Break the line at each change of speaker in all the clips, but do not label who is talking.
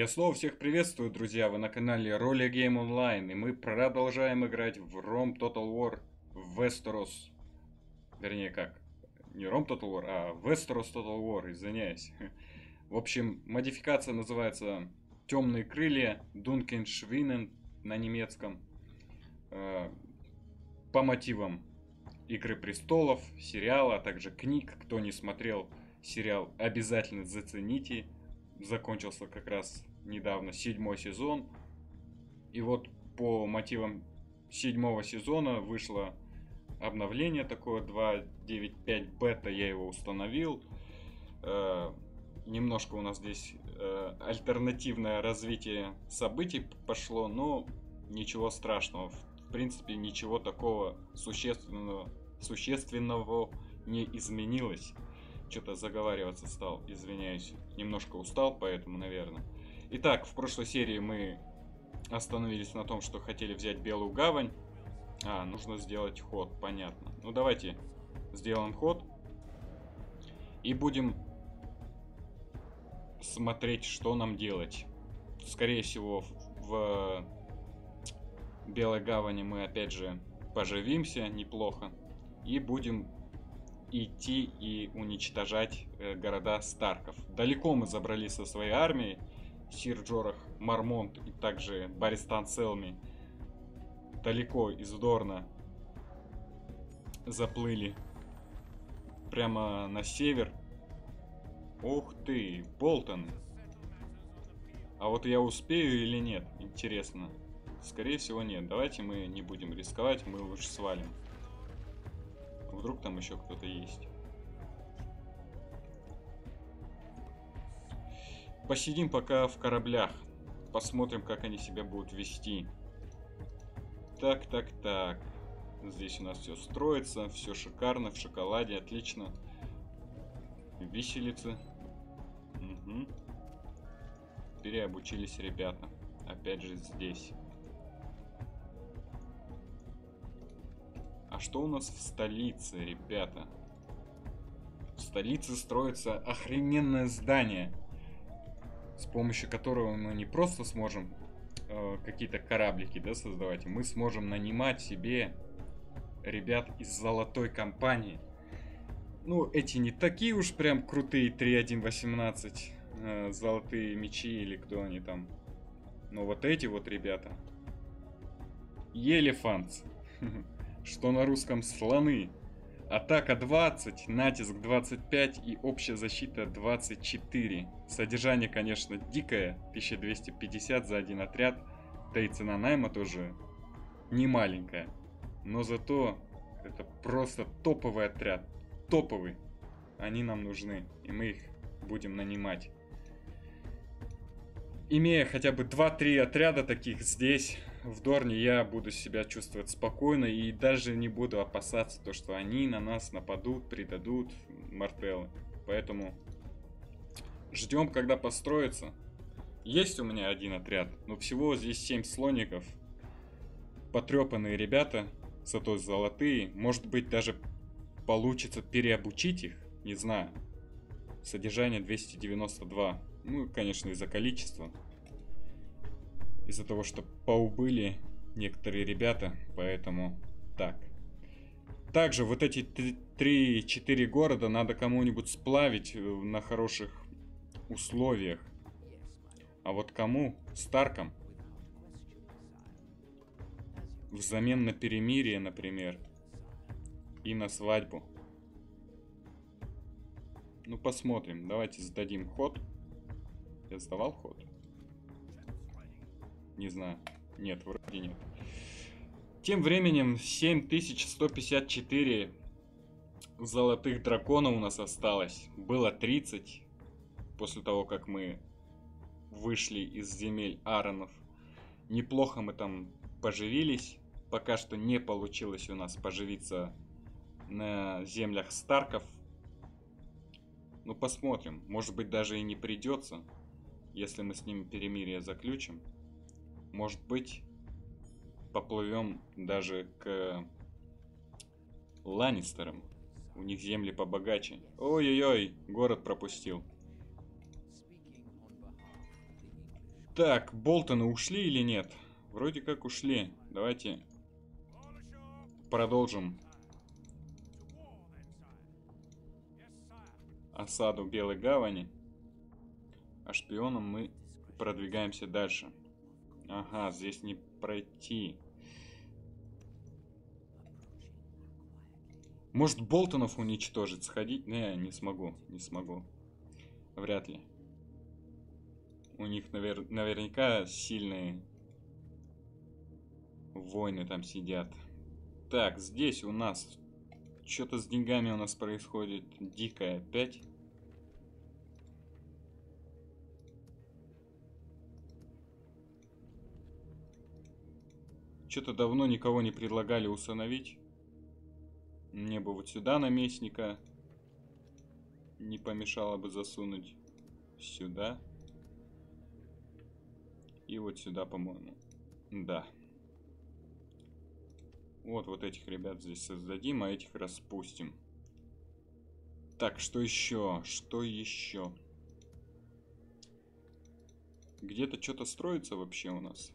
Я снова всех приветствую, друзья, вы на канале Роли Game Online, и мы продолжаем играть в Rome Total War Westeros. Вернее, как, не Rome Total War, а Westeros Total War, извиняюсь. В общем, модификация называется Темные крылья, Dunkeln Schwinden на немецком. По мотивам Игры престолов, сериала, а также книг. Кто не смотрел сериал, обязательно зацените. Закончился как раз недавно 7-й сезон. И вот по мотивам 7-го сезона вышло обновление такое 2.9.5 бета, я его установил. Немножко у нас здесь альтернативное развитие событий пошло, но ничего страшного. В принципе, ничего такого существенного не изменилось. Что-то заговариваться стал, извиняюсь. Немножко устал, поэтому, наверное. Итак, в прошлой серии мы остановились на том, что хотели взять Белую Гавань. Нужно сделать ход, понятно. Ну, давайте сделаем ход. И будем смотреть, что нам делать. Скорее всего, в Белой Гавани мы опять же поживимся неплохо. И будем идти и уничтожать города Старков. Далеко мы забрались со своей армией. Сир Джорах Мармонт и также Баристан Селми далеко из Дорна заплыли прямо на север. Ух ты, Болтон. А вот я успею или нет? Интересно. Скорее всего нет. Давайте мы не будем рисковать, мы лучше свалим. Вдруг там еще кто-то есть. Посидим пока в кораблях. Посмотрим, как они себя будут вести. Так. Здесь у нас все строится, все шикарно, в шоколаде, отлично. Виселицы. Угу. Переобучились ребята. Опять же здесь. А что у нас в столице, ребята? В столице строится охрененное здание, с помощью которого мы не просто сможем какие-то кораблики, создавать, мы сможем нанимать себе ребят из золотой компании. Ну, эти не такие уж прям крутые 3.1.18 золотые мечи или кто они там. Но вот эти вот ребята. Елефантс. Что на русском слоны. Атака 20, натиск 25 и общая защита 24. Содержание, конечно, дикое. 1250 за один отряд. Да и цена найма тоже не маленькая. Но зато это просто топовый отряд. Топовый. Они нам нужны. И мы их будем нанимать. Имея хотя бы 2-3 отряда таких здесь, в Дорне, я буду себя чувствовать спокойно и даже не буду опасаться то, что они на нас нападут, предадут Мартеллы. Поэтому ждем, когда построится. Есть у меня один отряд, но всего здесь 7 слоников. Потрепанные ребята, зато золотые. Может быть, даже получится переобучить их, не знаю. Содержание 292. Ну, конечно, из-за количества. Из-за того, что поубыли некоторые ребята, поэтому так. Также вот эти 3-4 города надо кому-нибудь сплавить на хороших условиях. А вот кому? Старкам. Взамен на перемирие, например. И на свадьбу. Ну, посмотрим. Давайте сдадим ход. Я сдавал ход? Не знаю. Нет, вроде нет. Тем временем 7154 золотых дракона у нас осталось. Было 30 после того, как мы вышли из земель Аронов. Неплохо мы там поживились. Пока что не получилось у нас поживиться на землях Старков. Ну, посмотрим. Может быть, даже и не придется, если мы с ними перемирие заключим. Может быть, поплывем даже к Ланнистерам. У них земли побогаче. Ой-ой-ой, город пропустил. Так, Болтоны ушли или нет? Вроде как ушли. Давайте продолжим осаду Белой Гавани. А шпионом мы продвигаемся дальше. Ага, здесь не пройти. Может, Болтонов уничтожить, сходить? Не смогу, не смогу. Вряд ли. У них наверняка сильные воины там сидят. Так, здесь у нас что-то с деньгами у нас происходит дикое опять. Что-то давно никого не предлагали усыновить. Мне бы вот сюда наместника не помешало бы засунуть. Сюда. И вот сюда, по-моему. Да. Вот этих ребят здесь создадим, а этих распустим. Так, что еще? Что еще? Где-то что-то строится вообще у нас.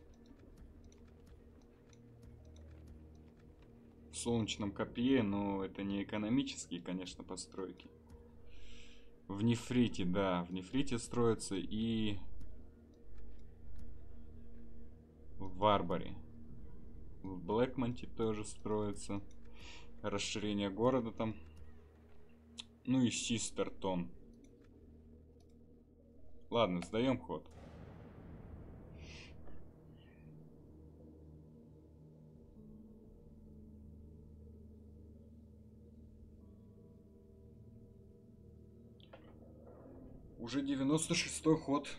В Солнечном копье, но это не экономические, конечно, постройки. В Нефрите, да, в Нефрите строится и в Варваре. В Блэкмонте тоже строится. Расширение города там. Ну и Систертон. Ладно, сдаем ход. Уже 96-й ход.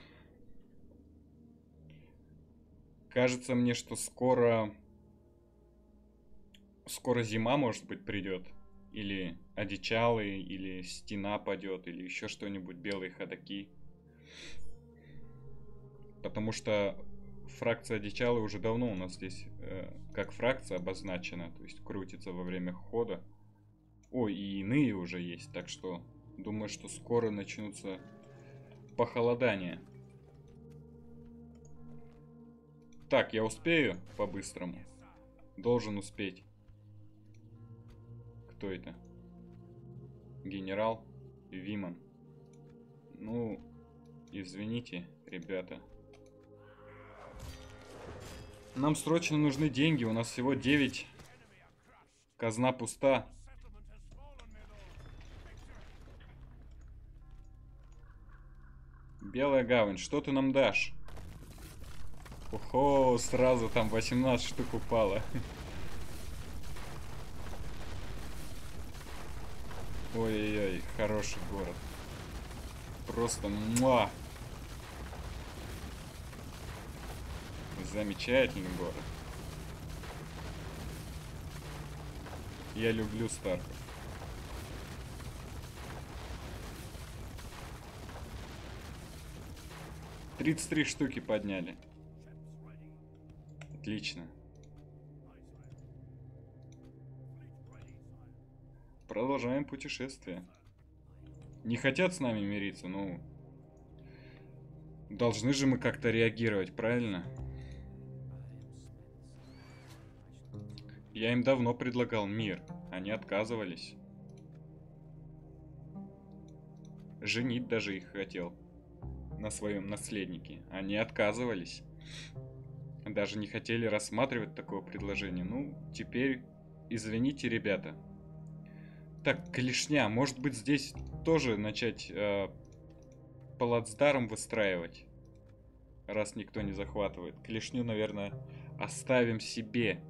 Кажется мне, что скоро зима, может быть, придет. Или одичалый, или стена падет, или еще что-нибудь, белые ходаки. Потому что фракция одичалый уже давно у нас здесь как фракция обозначена, то есть крутится во время хода. Ой, и иные уже есть, так что думаю, что скоро начнутся похолодания. Так, я успею по-быстрому? Должен успеть. Кто это? Генерал Виман. Ну, извините, ребята. Нам срочно нужны деньги. У нас всего 9. Казна пуста. Белая гавань, что ты нам дашь? Охо, сразу там 18 штук упало. Ой-ой-ой, хороший город. Просто муа. Замечательный город. Я люблю Старков. — 33 штуки подняли. Отлично. Продолжаем путешествие. Не хотят с нами мириться, ну... Должны же мы как-то реагировать, правильно? Я им давно предлагал мир. Они отказывались. Женить даже их хотел. На своем наследнике. Они отказывались. Даже не хотели рассматривать такое предложение. Ну, теперь... Извините, ребята. Так, клешня. Может быть, здесь тоже начать плацдарм выстраивать? Раз никто не захватывает. Клешню, наверное, оставим себе.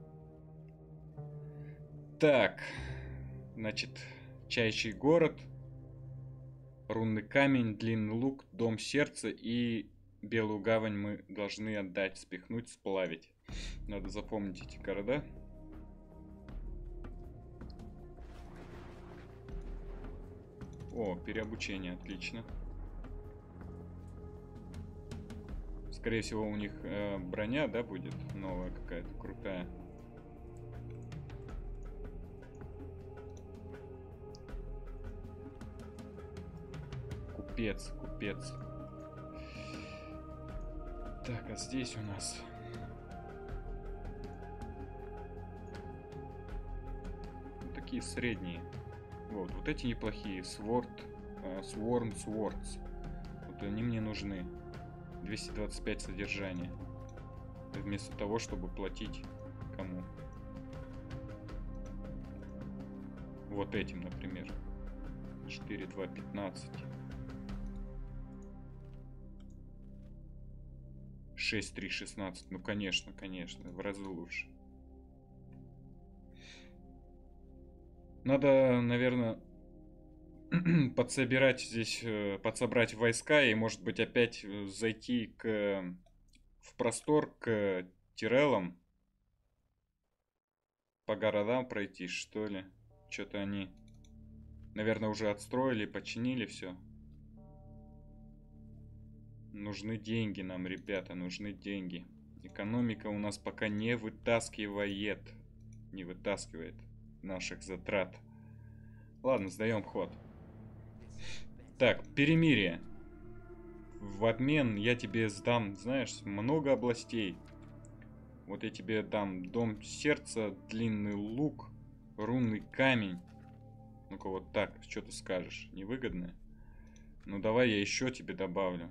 Так. Значит, Чайчий город. Рунный камень, длинный лук, дом сердца и Белую гавань мы должны отдать, спихнуть, сплавить. Надо запомнить эти города. О, переобучение, отлично. Скорее всего, у них броня, да, будет новая какая-то, крутая. Купец. Так, а здесь у нас... такие средние. Вот эти неплохие. Swords. Вот они мне нужны. 225 содержания. Вместо того, чтобы платить кому? Вот этим, например. 4, 2, 15. 6, 3, 16. Ну, конечно, в разы лучше. Надо, наверное, подсобирать здесь, подсобрать войска и, может быть, опять зайти в простор к Тиреллам. По городам пройти, что ли. Что-то они, наверное, уже отстроили, починили все. Нужны деньги нам, ребята, нужны деньги. Экономика у нас пока не вытаскивает. Не вытаскивает наших затрат. Ладно, сдаем ход. Так, перемирие. В обмен я тебе сдам, знаешь, много областей. Вот я тебе дам дом сердца, длинный лук, рунный камень. Ну-ка вот так, что ты скажешь? Невыгодно? Ну давай я еще тебе добавлю.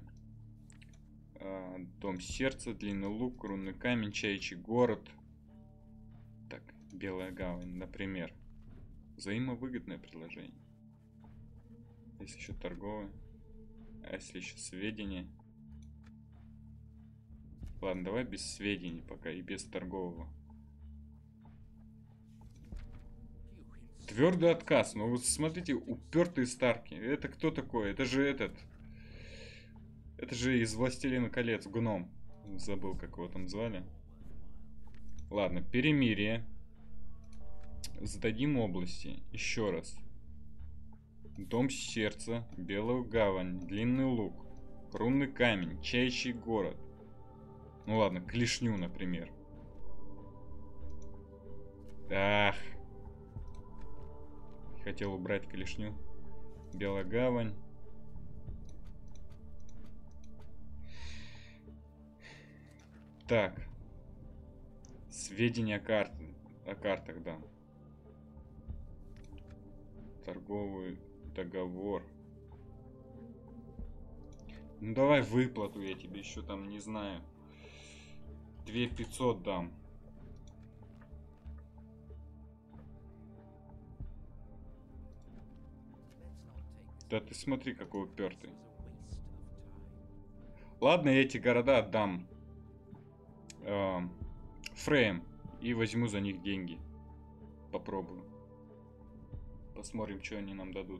Дом сердца, длинный лук, рунный камень, чаячий город. Так, Белая гавань, например. Взаимовыгодное предложение. Если еще торговое. А если еще сведения? Ладно, давай без сведений пока и без торгового. Твердый отказ. Ну вот смотрите, упертые старки. Это кто такой? Это же этот. Это же из Властелина колец, гном. Забыл, как его там звали. Ладно, перемирие. Сдадим области. Еще раз. Дом сердца, Белую гавань, длинный лук, рунный камень, чаячий город. Ну ладно, клешню, например. Ах. Хотел убрать клешню. Белая гавань. Так. Сведения о картах, да. Торговый договор. Ну давай выплату я тебе еще там, не знаю. 2500 дам. Да ты смотри, какой упертый. Ладно, я эти города отдам Фрейм и возьму за них деньги. Попробую. Посмотрим, что они нам дадут.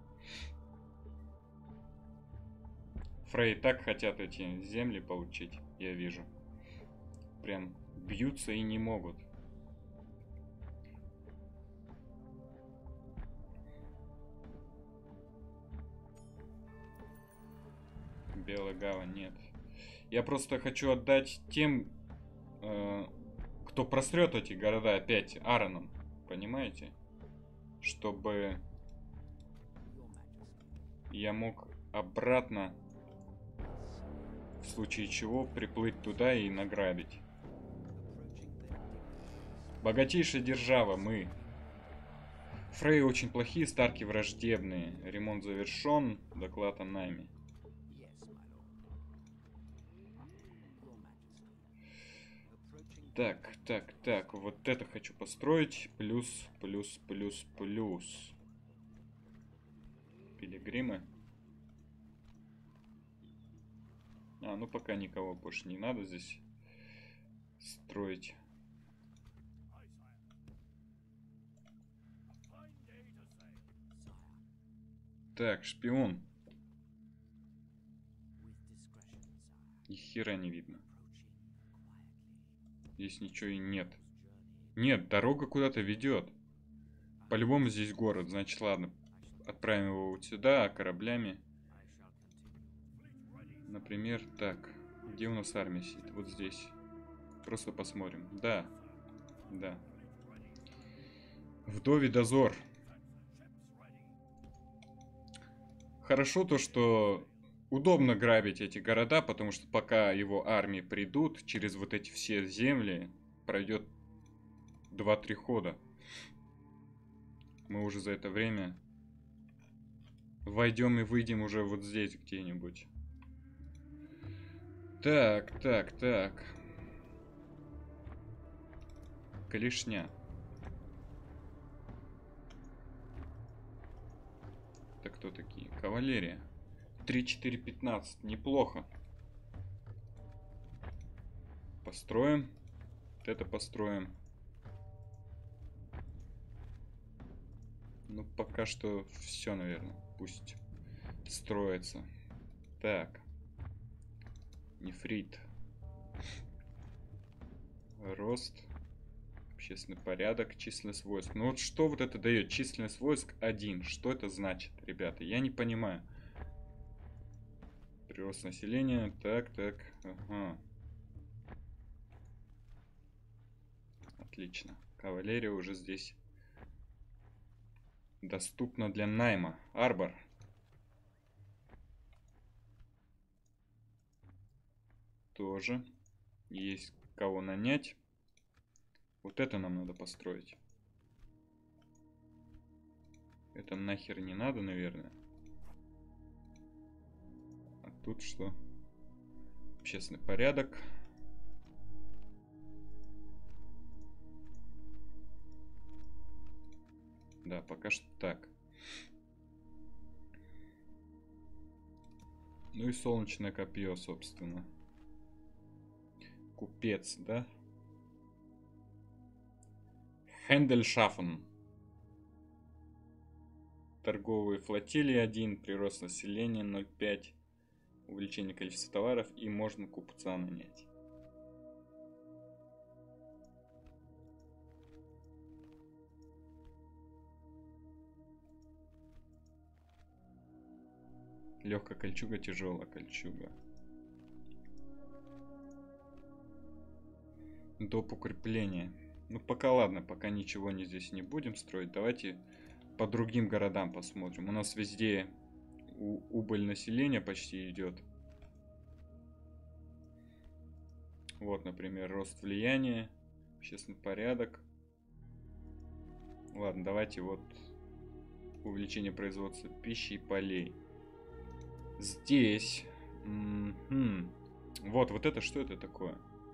Фрей так хотят эти земли получить, я вижу. Прям бьются и не могут. Белая гавань, нет. Я просто хочу отдать тем, кто просрет эти города опять Аароном. Понимаете? Чтобы я мог обратно, в случае чего, приплыть туда и награбить. Богатейшая держава, мы. Фрей очень плохие, старки враждебные. Ремонт завершен, доклад о найме. Так, вот это хочу построить. Плюс. Пилигримы. Ну пока никого больше не надо здесь строить. Так, шпион. Ни хера не видно. Здесь ничего и нет. Нет, дорога куда-то ведет. По-любому здесь город. Значит, ладно. Отправим его вот сюда, кораблями. Например, так. Где у нас армия сидит? Вот здесь. Просто посмотрим. Да. Вдовий дозор. Хорошо то, что удобно грабить эти города, потому что пока его армии придут, через вот эти все земли пройдет 2-3 хода. Мы уже за это время войдем и выйдем уже вот здесь где-нибудь. Так. Клешня. Это кто такие? Кавалерия. 3-4-15. Неплохо. Построим. Вот это построим. Ну, пока что все, наверное. Пусть строится. Так. Нефрит. Рост. Общественный порядок. Численность войск. Ну вот что вот это дает? Численность войск 1. Что это значит, ребята? Я не понимаю. Прирост населения. Так. Ага. Отлично. Кавалерия уже здесь доступна для найма. Арбор. Тоже. Есть кого нанять. Вот это нам надо построить. Это нахер не надо, наверное. А тут что? Общественный порядок. Да, пока что так. Ну и солнечное копье, собственно. Купец, да? Хендельшафен. Торговые флотилии 1, прирост населения 0,5, увеличение количества товаров и можно купца нанять. Легкая кольчуга, тяжелая кольчуга. Доп. Укрепления. Ну пока ладно, пока ничего здесь не будем строить. Давайте по другим городам посмотрим. У нас везде убыль населения почти идет. Вот, например, рост влияния, общественный порядок. Ладно, давайте вот увеличение производства пищи и полей. Здесь. Вот это что это такое?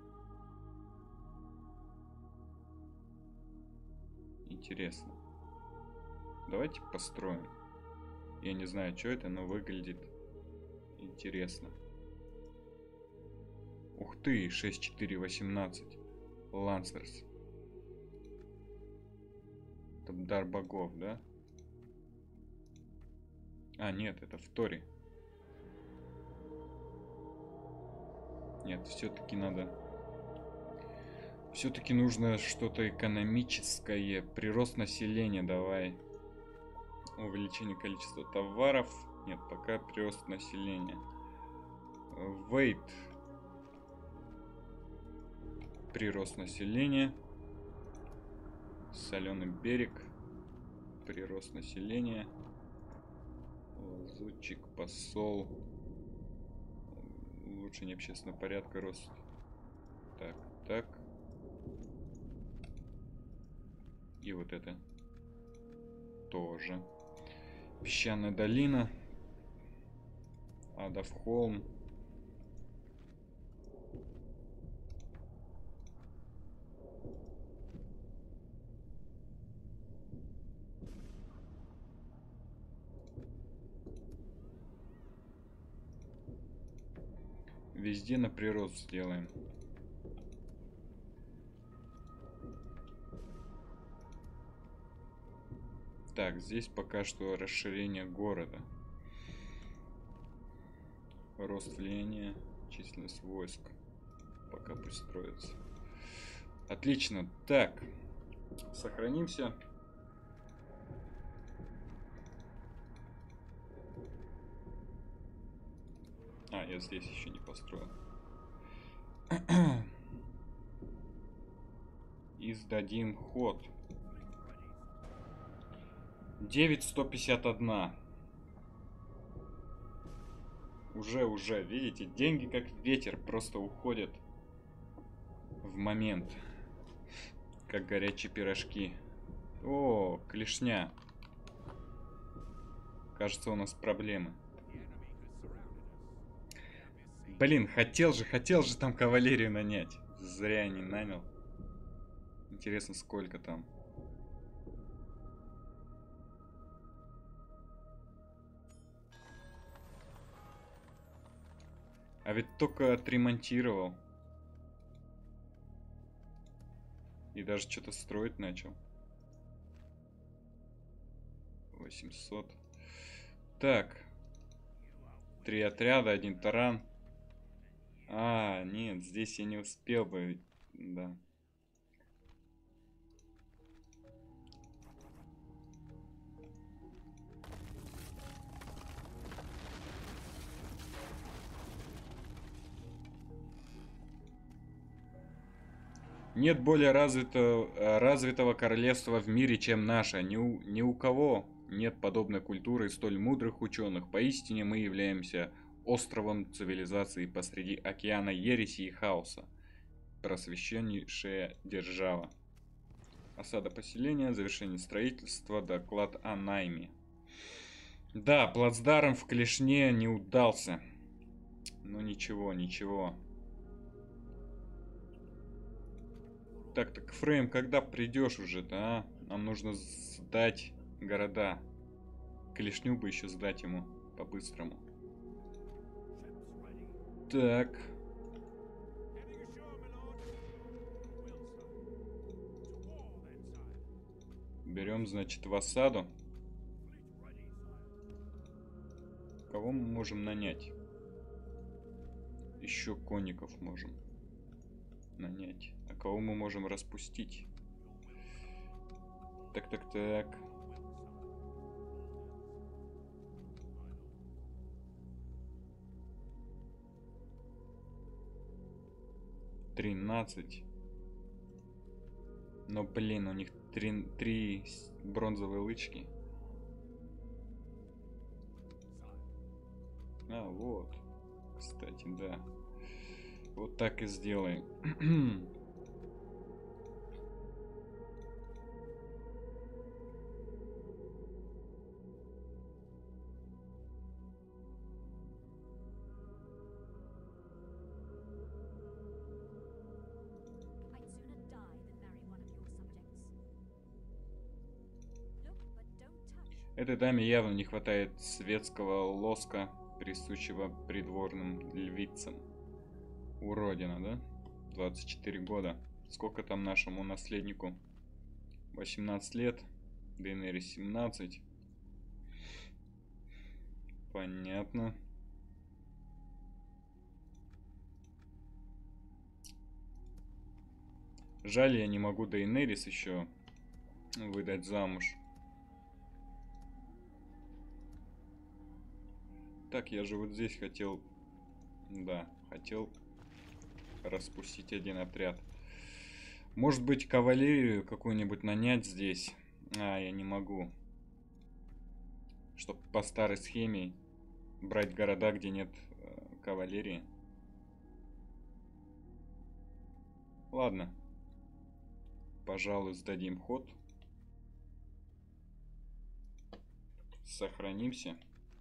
Интересно. Давайте построим. Я не знаю, что это, но выглядит интересно. Ух ты, 6-4-18. Лансерс. Это дар богов, да? А, нет, это в Торе. Нет, все-таки надо... Все-таки нужно что-то экономическое. Прирост населения, давай. Увеличение количества товаров. Нет, пока прирост населения. Wait. Прирост населения. Соленый берег. Прирост населения. Лазутчик, посол. Улучшение общественного порядка, рост. Так. И вот это тоже. Песчаная долина. Адов холм. Везде на прирост сделаем. Так, здесь пока что расширение города. Рост влияния, численность войск. Пока пусть строится. Отлично. Так, сохранимся. А, я здесь еще не построил. И сдадим ход. 9151. Уже, видите, деньги как ветер просто уходят в момент. Как горячие пирожки. О, клешня. Кажется, у нас проблемы. Блин, хотел же там кавалерию нанять. Зря я не нанял. Интересно, сколько там. А ведь только отремонтировал. И даже что-то строить начал. 800. Так. 3 отряда, 1 таран. А, нет, здесь я не успел бы. Да. Нет более развитого королевства в мире, чем наше. Ни у кого нет подобной культуры и столь мудрых ученых. Поистине мы являемся островом цивилизации посреди океана ереси и хаоса. Просвещеннейшая держава. Осада поселения, завершение строительства, доклад о найме. Да, плацдарм в Клешне не удался. Ну ничего, ничего. Так, Фрейм, когда придешь уже-то, а? Нам нужно сдать города. Клешню бы еще сдать ему по-быстрому. Так. Берем, значит, в осаду. Кого мы можем нанять? Еще конников можем нанять. А кого мы можем распустить? Так. 13. Но, блин, у них три бронзовые лычки. А, вот. Кстати, да. Вот так и сделаем. Этой даме явно не хватает светского лоска, присущего придворным львицам. Уродина, да? 24 года. Сколько там нашему наследнику? 18 лет. Дейенерис 17. Понятно. Жаль, я не могу Дейенерис еще выдать замуж. Так, я же вот здесь хотел... Да, хотел распустить один отряд. Может быть, кавалерию какую-нибудь нанять здесь? А, я не могу. Чтоб по старой схеме брать города, где нет кавалерии. Ладно. Пожалуй, сдадим ход. Сохранимся.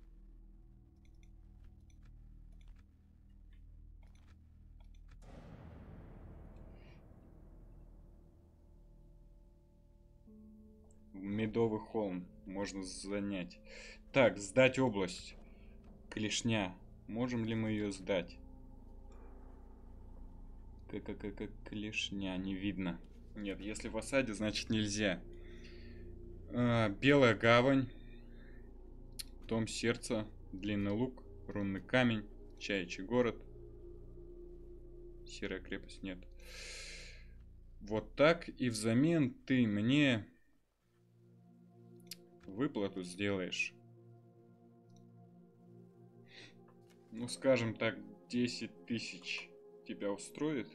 Медовый холм можно занять. Так, сдать область. Клешня. Можем ли мы ее сдать? Клешня, не видно. Нет, если в осаде, значит нельзя. Белая гавань. Дом сердца. Длинный лук. Рунный камень. Чаячий город. Серая крепость, нет. Вот так. И взамен ты мне выплату сделаешь. Ну, скажем так, 10 тысяч тебя устроит?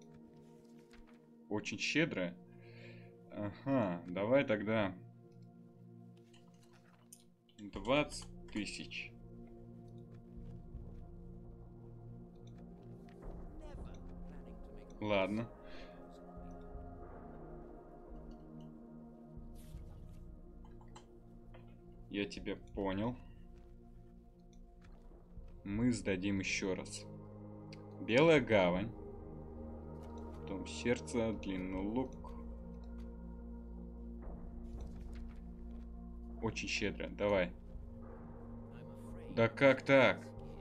Очень щедрая. Ага, давай тогда 20 тысяч. Ладно. Я тебя понял. Мы сдадим еще раз. Белая гавань. Потом сердце, длинный лук. Очень щедро. Давай. Да как так?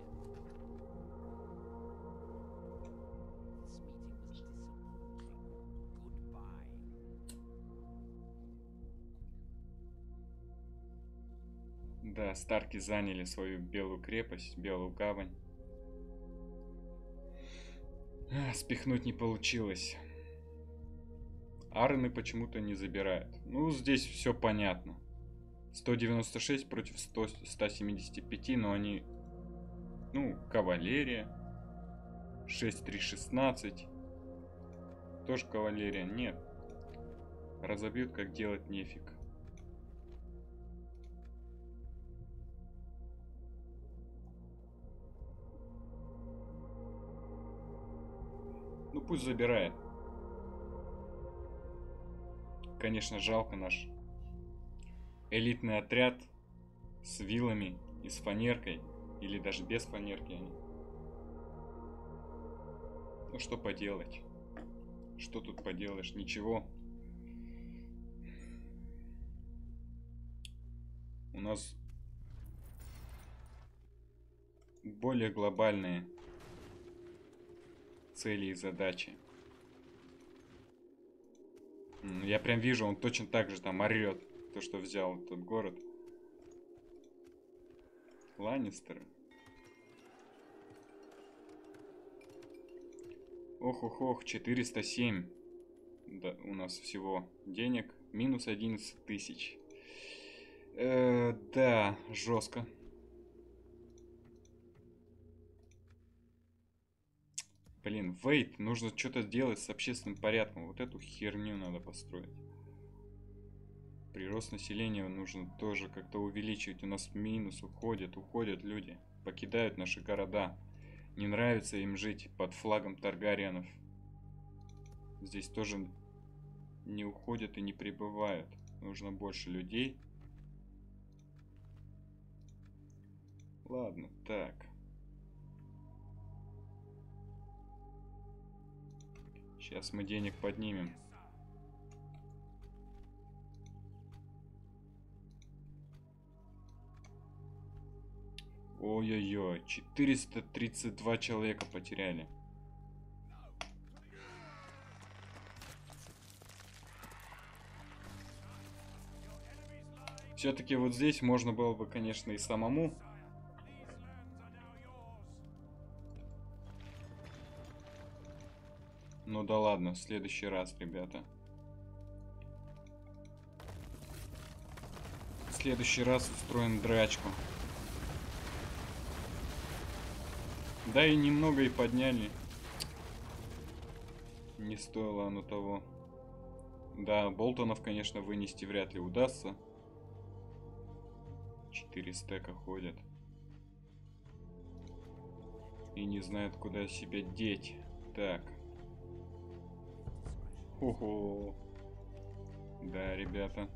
Да, Старки заняли свою белую крепость, белую гавань. Спихнуть не получилось. Арны почему-то не забирают. Ну, здесь все понятно. 196 против 175, но они... Ну, кавалерия. 6-3-16. Тоже кавалерия. Нет. Разобьют, как делать нефиг. Ну, пусть забирает. Конечно, жалко наш элитный отряд с вилами и с фанеркой. Или даже без фанерки. Ну, что поделать? Что тут поделаешь? Ничего. У нас более глобальные цели и задачи. Я прям вижу, он точно так же там орет. То, что взял этот город. Ланнистеры. Ох-ох-ох, 407. Да, у нас всего денег. Минус 11 тысяч. Да, жестко. Блин, вейт, нужно что-то делать с общественным порядком. Вот эту херню надо построить. Прирост населения нужно тоже как-то увеличивать. У нас минус, уходят люди. Покидают наши города. Не нравится им жить под флагом Таргариенов. Здесь тоже не уходят и не прибывают. Нужно больше людей. Ладно, так. Сейчас мы денег поднимем. Ой-ой-ой, 432 человека потеряли. Все-таки вот здесь можно было бы, конечно, и самому. Ну да ладно, в следующий раз, ребята. В следующий раз устроим драчку. Да и немного и подняли. Не стоило оно того. Да, Болтонов, конечно, вынести вряд ли удастся. 4 стека ходят. И не знают, куда себя деть. Так. Хо-хо. Да, ребята.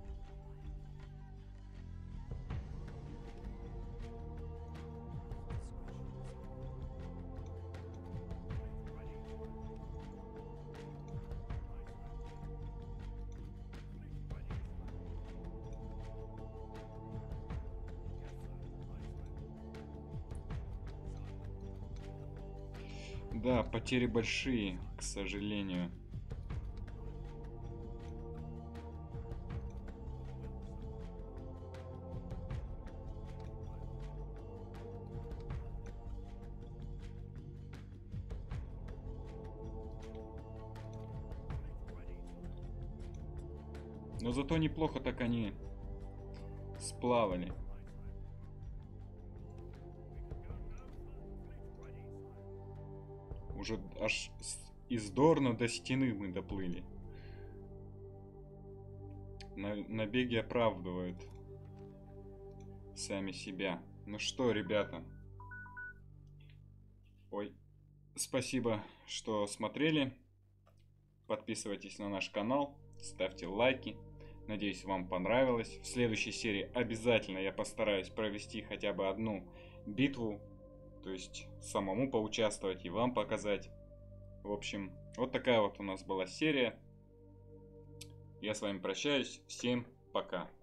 Да, потери большие, к сожалению. Но зато неплохо так они сплавали. Уже аж из Дорна до стены мы доплыли. Набеги оправдывают сами себя. Ну что, ребята. Ой. Спасибо, что смотрели. подписывайтесь на наш канал, ставьте лайки. Надеюсь, вам понравилось. В следующей серии обязательно я постараюсь провести хотя бы одну битву, то есть самому поучаствовать и вам показать. В общем, вот такая вот у нас была серия. Я с вами прощаюсь. Всем пока.